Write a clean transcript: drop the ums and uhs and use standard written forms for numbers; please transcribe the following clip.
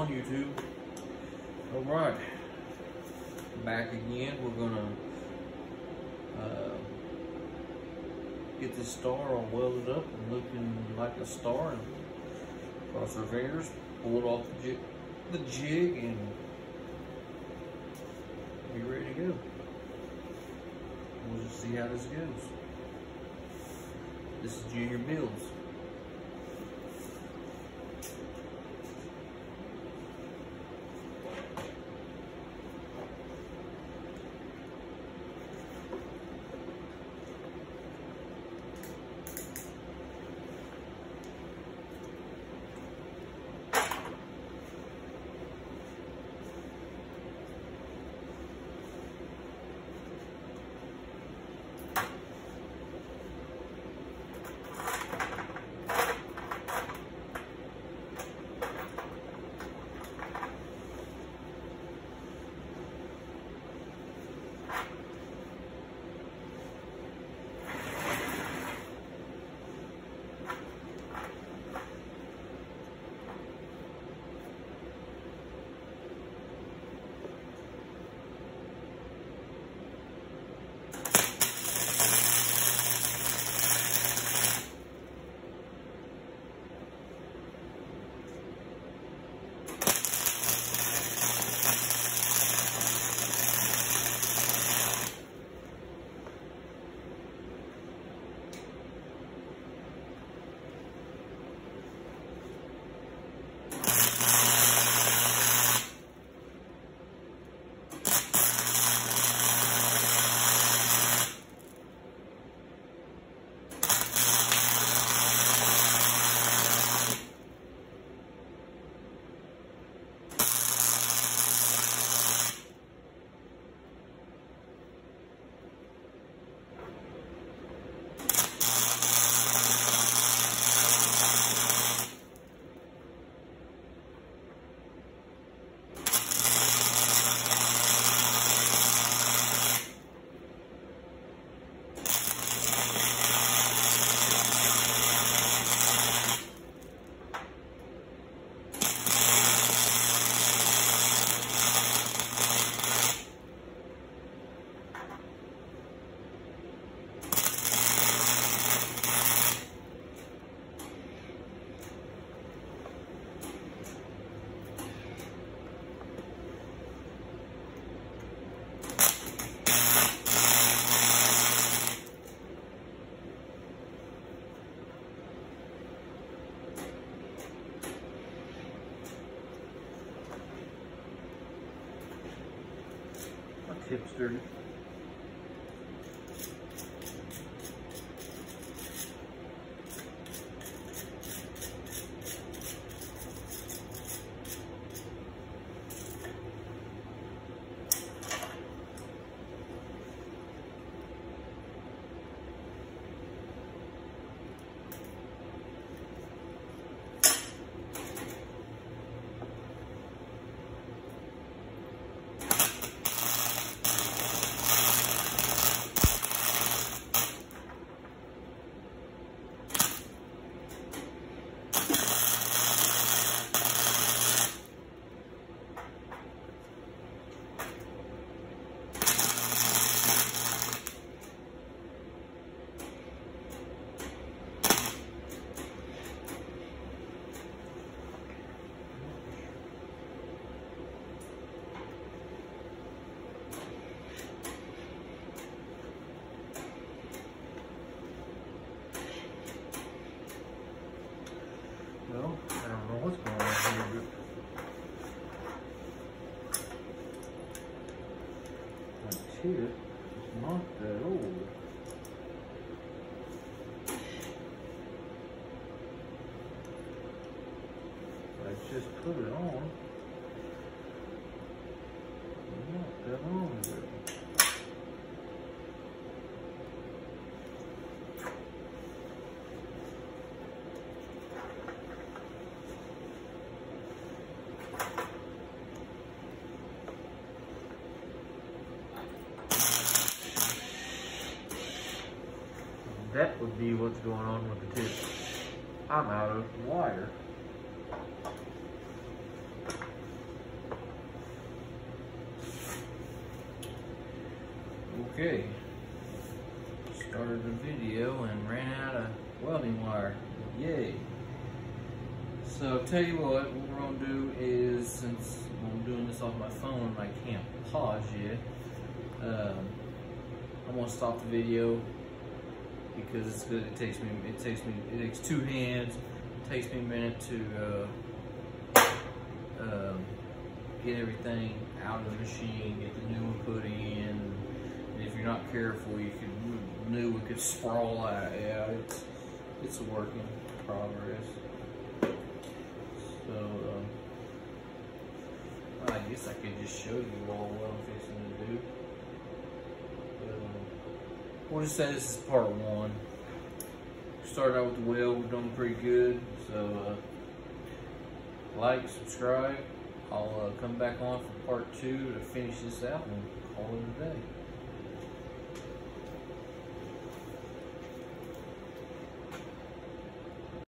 on, YouTube? Alright. Back again. We're gonna get this star all welded up and looking like a star, and cross our fingers, pull it off the jig, and be ready to go. We'll just see how this goes. This is Junior Builds. Tip's dirty. Well, I don't know what's going on here, but that tip is not that old. I just put it on. Not that long ago. That would be what's going on with the tip. I'm out of wire. Okay, started the video and ran out of welding wire. Yay. So tell you what we're gonna do is, since I'm doing this off my phone and I can't pause yet, I'm gonna stop the video because it's good. It takes two hands. It takes me a minute to get everything out of the machine, get the new one put in. And if you're not careful, new one could sprawl out. Yeah, it's a work in progress. So I guess I could just show you all what I'm fixing to do. We'll just say this is part one. Started out with the weld, we're doing pretty good. So like, subscribe. I'll come back on for part two to finish this out and call it a day.